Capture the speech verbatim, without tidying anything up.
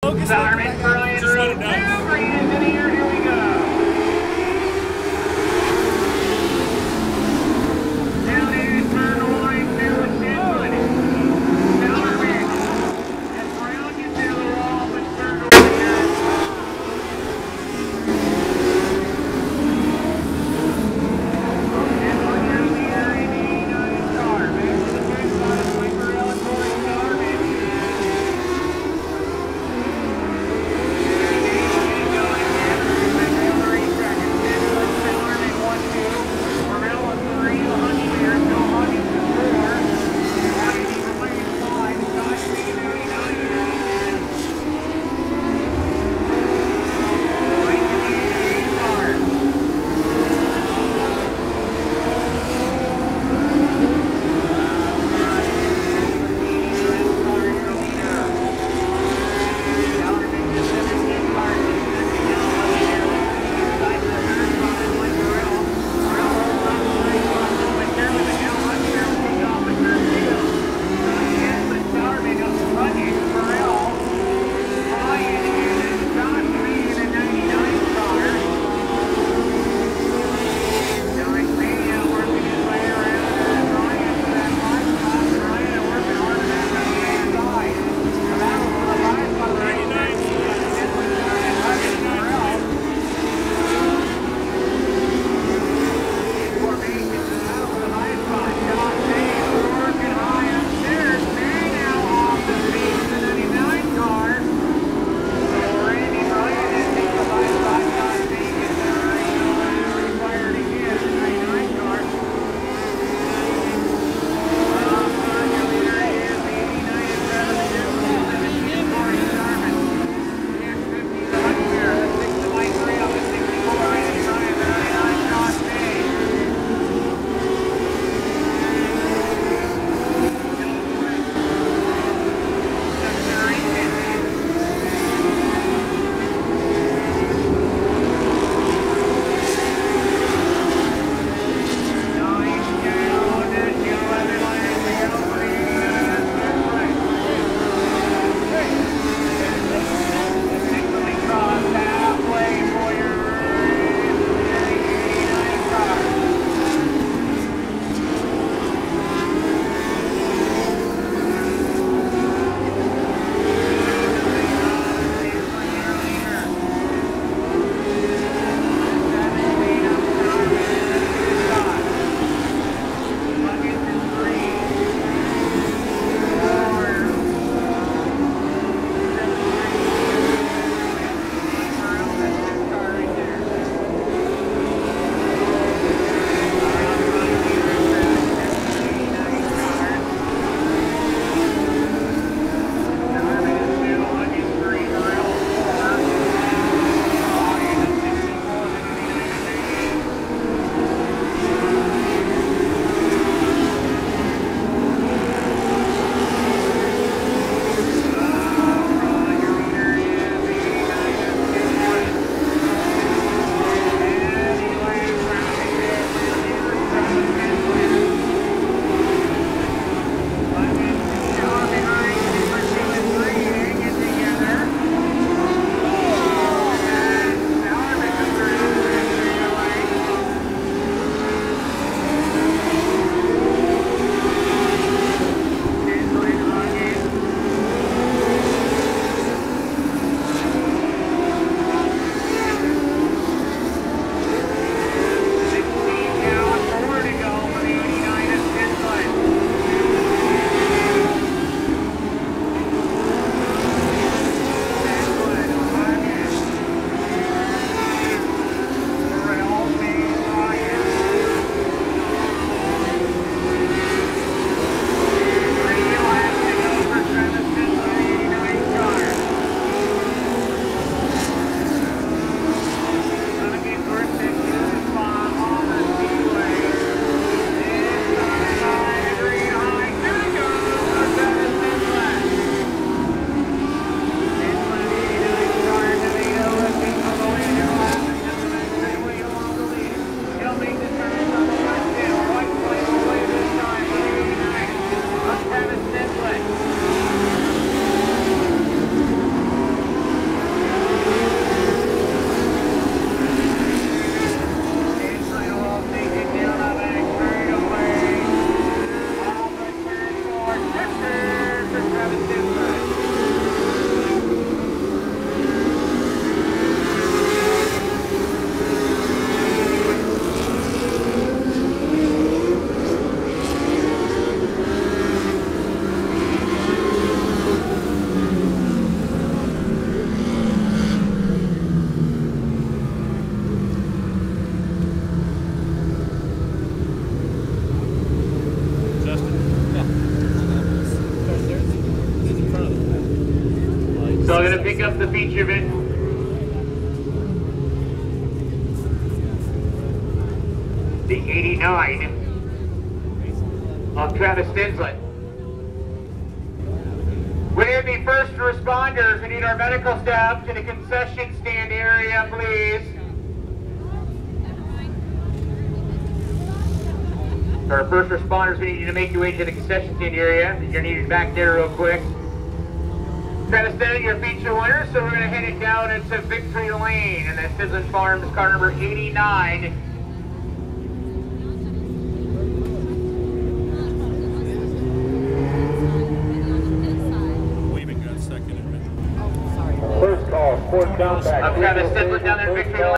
Sergeant Brian Road, two, green engineer, here we go. Down here, turn the line to a ten twenty. Sergeant, as Brown gets into the wall, but turn the line here. And one year leader in the United Star. Back to the good side, wait for Ellen Corey Star, baby. pick up the feature of it. The eighty-nine of Travis Tinsley. We need the first responders. We need our medical staff to the concession stand area, please. For our first responders, we need you to make your way to the concession stand area. You're needed back there real quick. Travis Tinsley, your feature winner, so we're going to head it down into Victory Lane, and that's Sizzlin Farms car number eighty-nine. First call, fourth down back. I'm Travis Tinsley down there in Victory Lane.